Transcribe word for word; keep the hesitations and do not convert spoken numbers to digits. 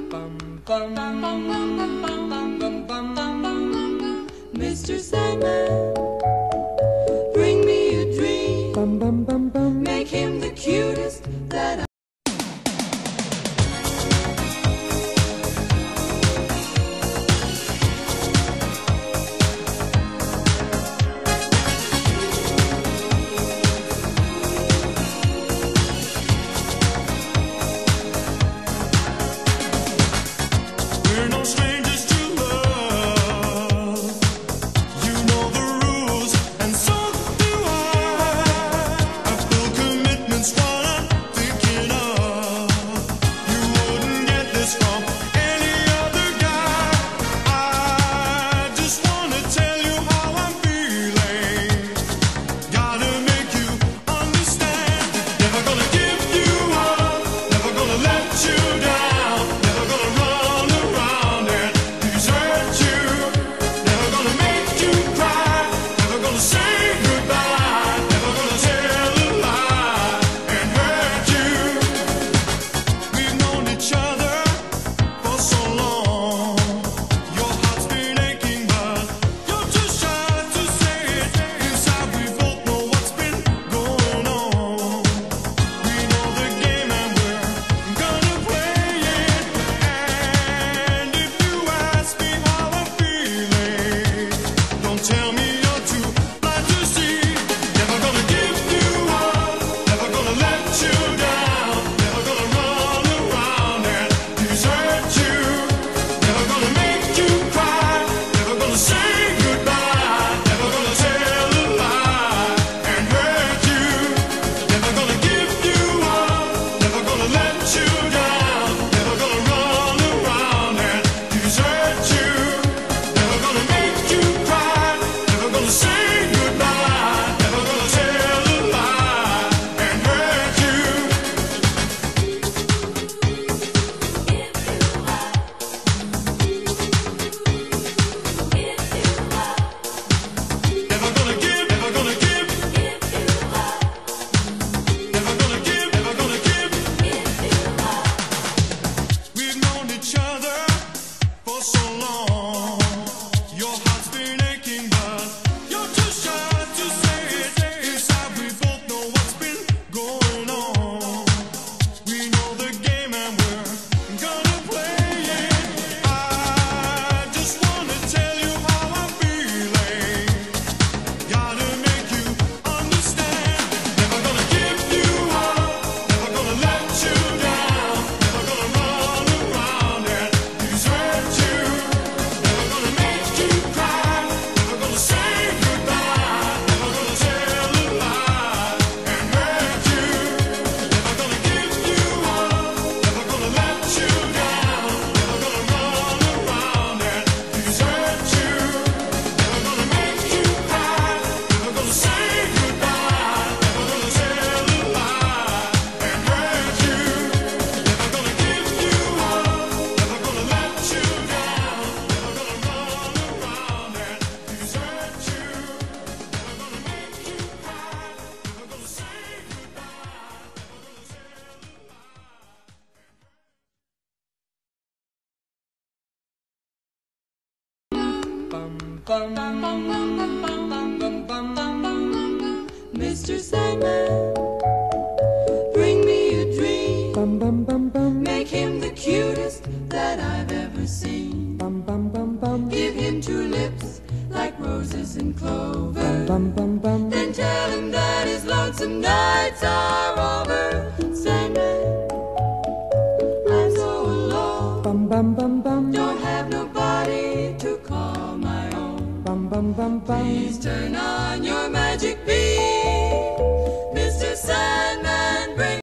Mister Sandman, bring me a dream. Make him the cutest that I Mister Sandman, bring me a dream. Make him the cutest that I've ever seen. Give him two lips like roses and clover. Then tell him that his lonesome nights are over. Sandman, I'm so alone. Don't have nobody to call my own. Please turn on your magic beam, Mister Sandman.